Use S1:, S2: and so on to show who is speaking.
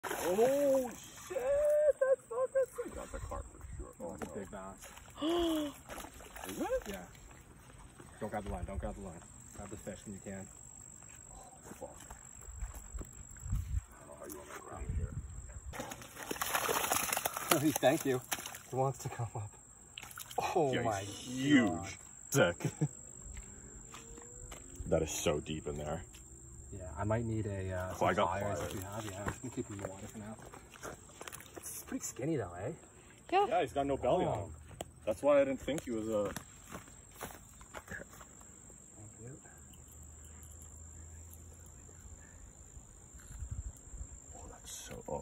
S1: Oh shit! That's not good. Got the carp for sure.
S2: Oh, it's a big bass.
S1: Is it?
S2: Yeah. Don't grab the line. Don't grab the line. Grab the fish when you can.
S1: Oh fuck! I don't know how you want me to ground here.
S2: Thank you. He wants to come up. Oh
S1: Yeah,
S2: my
S1: huge.
S2: God.
S1: Sick. That is so deep in there.
S2: Yeah, I might need a
S1: I got
S2: pliers
S1: pliers.
S2: if you have. Yeah, I'm just gonna keep him in the water for now. It's pretty skinny though, eh?
S3: Yeah.
S1: Yeah, he's got no belly on him. That's why I didn't think he was a.
S2: Thank you.
S1: Oh, that's so. Oh,